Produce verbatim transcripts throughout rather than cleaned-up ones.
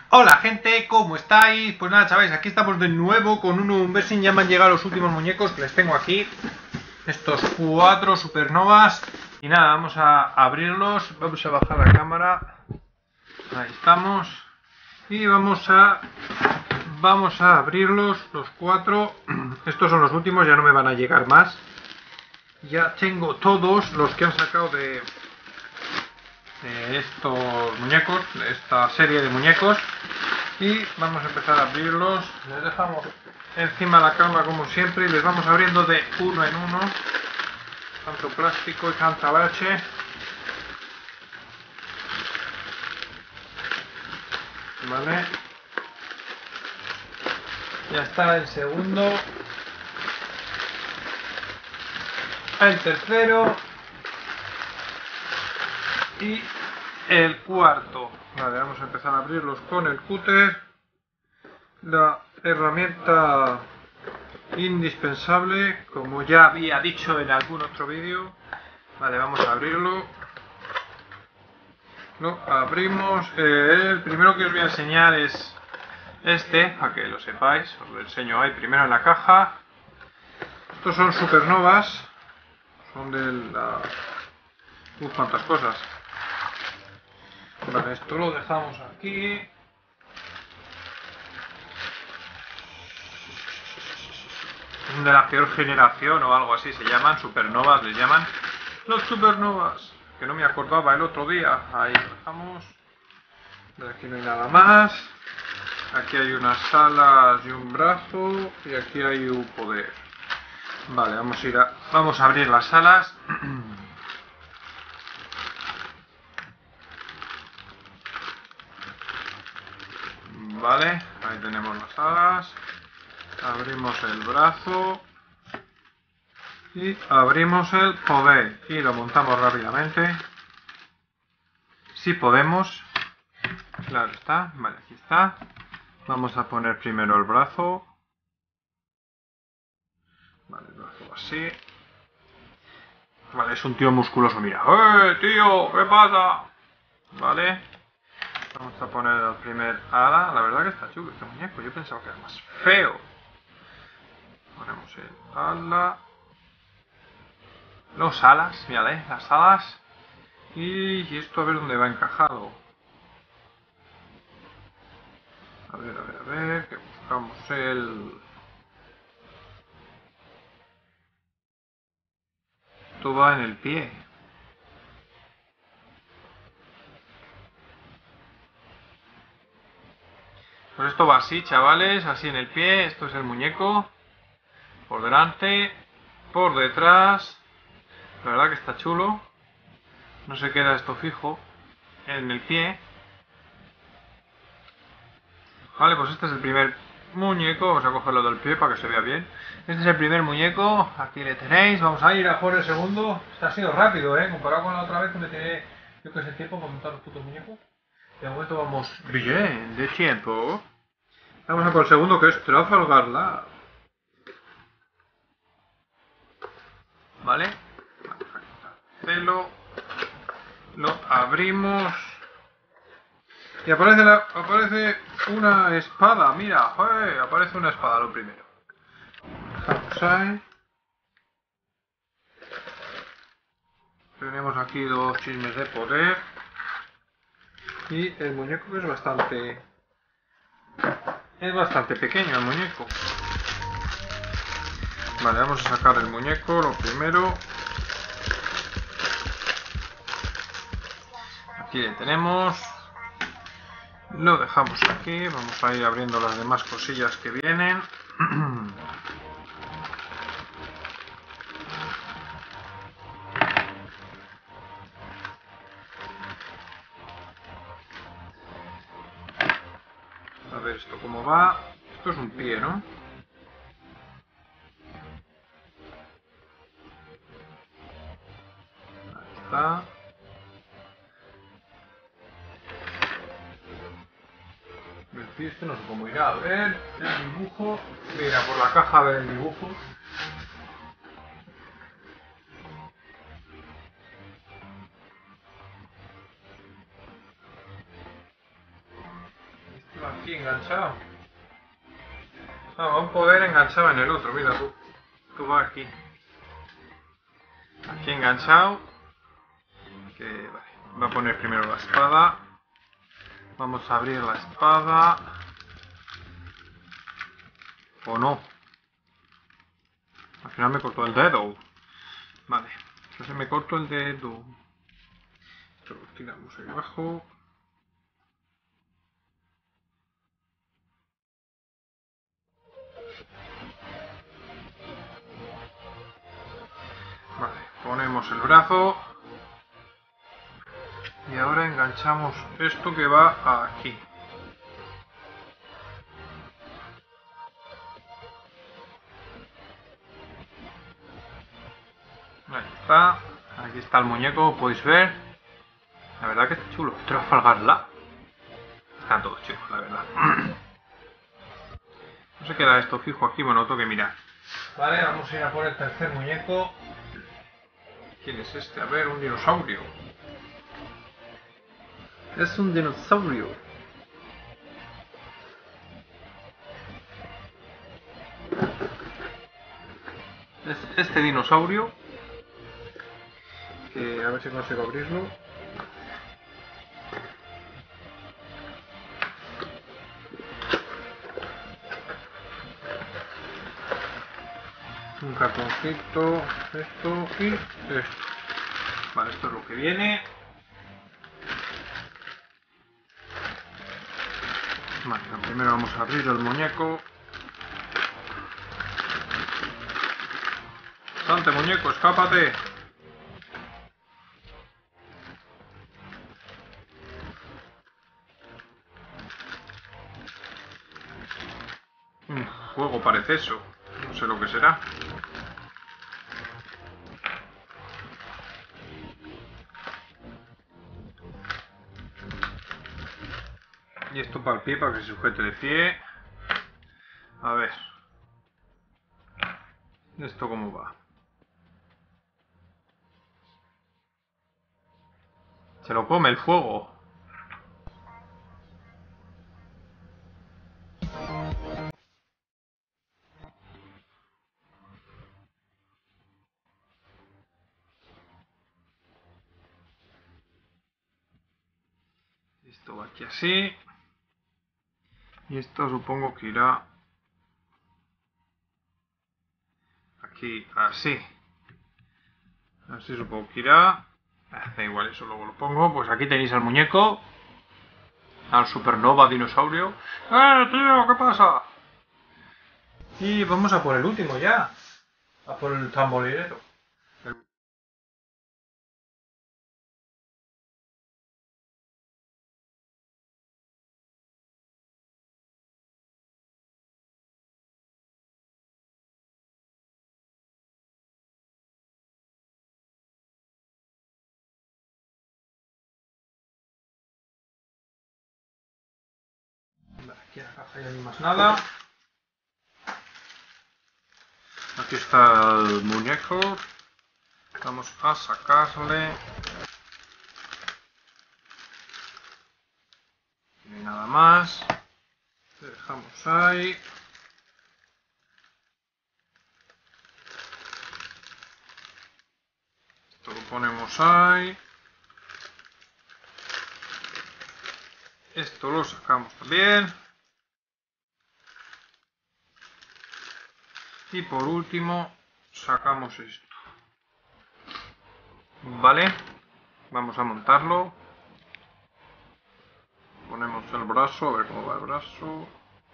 Hola gente, ¿cómo estáis? Pues nada, chavales, aquí estamos de nuevo con un unboxing. Ya me han llegado los últimos muñecos que les tengo aquí. Estos cuatro supernovas. Y nada, vamos a abrirlos. Vamos a bajar la cámara. Ahí estamos. Y vamos a... Vamos a abrirlos, los cuatro. Estos son los últimos, ya no me van a llegar más. Ya tengo todos los que han sacado de... de estos muñecos, de esta serie de muñecos. Y vamos a empezar a abrirlos. Les dejamos encima de la cama como siempre y les vamos abriendo de uno en uno. Tanto plástico y tanta leche. Vale. Ya está el segundo. El tercero. Y el cuarto. Vale, vamos a empezar a abrirlos con el cúter. La herramienta indispensable, como ya había dicho en algún otro vídeo. Vale, vamos a abrirlo. Lo abrimos. Eh, el primero que os voy a enseñar es este, para que lo sepáis. Os lo enseño ahí primero en la caja. Estos son supernovas. Son de la... Uf, cuántas cosas. Vale, esto lo dejamos aquí. De la peor generación o algo así se llaman, supernovas les llaman. Los supernovas, que no me acordaba el otro día. Ahí lo dejamos. De aquí no hay nada más. Aquí hay unas alas y un brazo. Y aquí hay un poder. Vale, vamos a ir a, vamos a abrir las alas. Vale, ahí tenemos las alas. Abrimos el brazo. Y abrimos el poder. Y lo montamos rápidamente. Si podemos. Claro está. Vale, aquí está. Vamos a poner primero el brazo. Vale, el brazo así. Vale, es un tío musculoso, mira. ¡Eh, tío! ¿Qué pasa? Vale. Vamos a poner el primer ala. La verdad que está chulo este muñeco. Yo pensaba que era más feo. Ponemos el ala. Los alas, mírale, las alas. Y esto a ver dónde va encajado. A ver, a ver, a ver. Que buscamos el... Esto va en el pie. Pues esto va así, chavales, así en el pie. Esto es el muñeco. Por delante, por detrás. La verdad que está chulo. No se queda esto fijo en el pie. Vale, pues este es el primer muñeco. Vamos a cogerlo del pie para que se vea bien. Este es el primer muñeco. Aquí le tenéis. Vamos a ir a por el segundo. Este ha sido rápido, ¿eh? Comparado con la otra vez que me tiré, yo que sé, tiempo para montar los putos muñecos. De momento vamos bien de tiempo. Vamos a por el segundo, que es Trafalgar Law. ¿Vale? Celo. Lo abrimos. Y aparece, la, aparece una espada. Mira, ¡eh! Aparece una espada lo primero. Dejamos ahí. Tenemos aquí dos chismes de poder. Y el muñeco es bastante... Es bastante pequeño el muñeco. Vale, vamos a sacar el muñeco, lo primero. Aquí le tenemos. Lo dejamos aquí. Vamos a ir abriendo las demás cosillas que vienen. A ver esto cómo va. Esto es un pie, ¿no? Ahí está. El pie este no sé cómo irá. A ver, el dibujo. Mira, por la caja del dibujo. Aquí enganchado. Ah, va un poder enganchado en el otro, mira tú. Tú vas aquí. Aquí enganchado. Que, vale. Voy a poner primero la espada. Vamos a abrir la espada. O no. Al final me cortó el dedo. Vale. Entonces me corto el dedo. Esto lo tiramos ahí abajo. Vale. Ponemos el brazo. Y ahora enganchamos esto que va aquí. Ahí está. Aquí está el muñeco, podéis ver. La verdad que está chulo. Trafalgar. Están todos chulos, la verdad. No se queda esto fijo aquí, bueno, tengo que mirar. Vale, vamos a ir a por el tercer muñeco. ¿Quién es este? A ver, un dinosaurio. Es un dinosaurio. Es este dinosaurio. Que a ver si consigo abrirlo. Un cartoncito, esto y esto. Vale, esto es lo que viene. Vale, primero vamos a abrir el muñeco. ¡Sante, muñeco, escápate! Un fuego parece eso. No sé lo que será. Y esto para el pie, para que se sujete de pie. A ver. ¿Esto cómo va? Se lo come el fuego. Esto va aquí así. Y esto supongo que irá aquí así. Así supongo que irá. Ah, da igual, eso luego lo pongo. Pues aquí tenéis al muñeco. Al supernova dinosaurio. ¡Eh, tío! ¿Qué pasa? Y vamos a por el último ya. A por el tamborilero. Aquí en la caja ya no hay más nada. Aquí está el muñeco. Vamos a sacarle. No hay nada más. Le dejamos ahí. Esto lo ponemos ahí. Esto lo sacamos también. Y por último sacamos esto. Vale. Vamos a montarlo. Ponemos el brazo, a ver cómo va el brazo.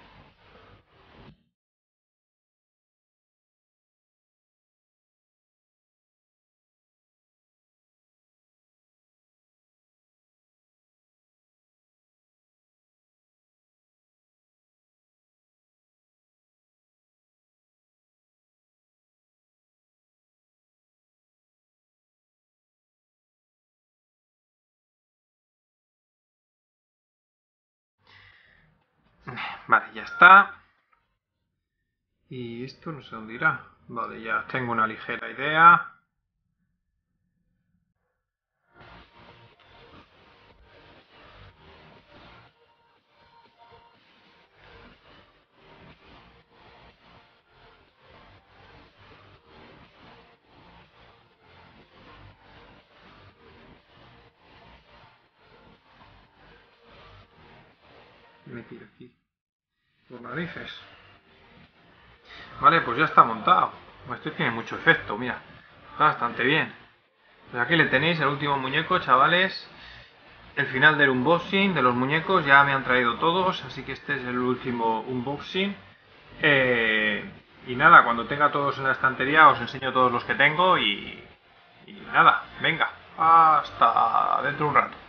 Vale, ya está. Y esto no sé dónde irá. Vale, ya tengo una ligera idea. metido aquí? Por narices. Vale, pues ya está montado. Esto tiene mucho efecto, mira. Está bastante bien. Pues aquí le tenéis el último muñeco, chavales. El final del unboxing de los muñecos. Ya me han traído todos, así que este es el último unboxing. Eh, y nada, cuando tenga todos en la estantería os enseño todos los que tengo y, y nada, venga, hasta dentro de un rato.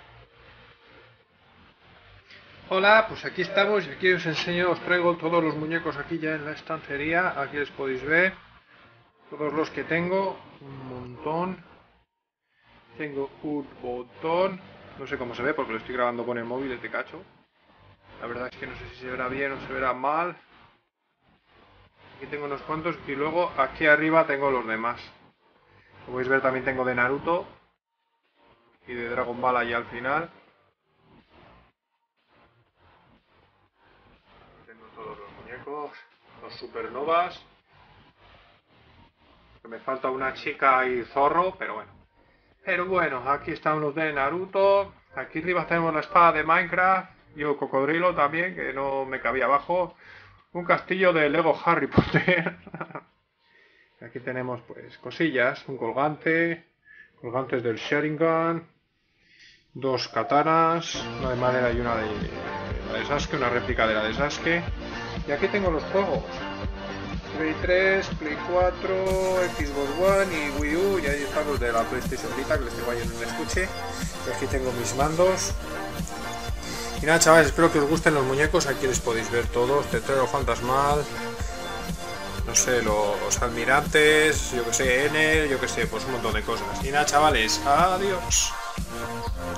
Hola, pues aquí estamos y aquí os enseño, os traigo todos los muñecos aquí ya en la estantería. Aquí les podéis ver todos los que tengo, un montón. Tengo un montón, no sé cómo se ve porque lo estoy grabando con el móvil este cacho. La verdad es que no sé si se verá bien o se verá mal. Aquí tengo unos cuantos y luego aquí arriba tengo los demás. Como podéis ver también tengo de Naruto y de Dragon Ball ahí al final. Tengo todos los muñecos, los supernovas. Me falta una chica y zorro, pero bueno. Pero bueno, aquí están los de Naruto. Aquí arriba tenemos la espada de Minecraft y un cocodrilo también, que no me cabía abajo. Un castillo de Lego Harry Potter. Aquí tenemos pues cosillas, un colgante, colgantes del Sharingan, dos katanas, una de madera y una de, la de Sasuke, una réplica de la de Sasuke. Y aquí tengo los juegos. Play tres, Play cuatro, Xbox One y Wii U. Y ahí están los de la PlayStation Vita, que les tengo ahí en un estuche. Y aquí tengo mis mandos. Y nada, chavales, espero que os gusten los muñecos. Aquí les podéis ver todos. Tetrero fantasmal, no sé, los almirantes, yo que sé, Enel, yo que sé, pues un montón de cosas. Y nada, chavales, adiós.